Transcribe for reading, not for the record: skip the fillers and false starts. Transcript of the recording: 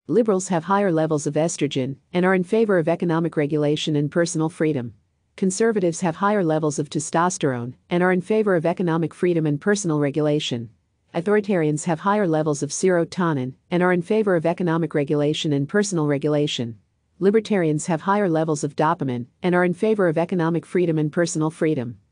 Liberals have higher levels of estrogen and are in favor of economic regulation and personal freedom. Conservatives have higher levels of testosterone and are in favor of economic freedom and personal regulation. Authoritarians have higher levels of serotonin and are in favor of economic regulation and personal regulation. Libertarians have higher levels of dopamine and are in favor of economic freedom and personal freedom.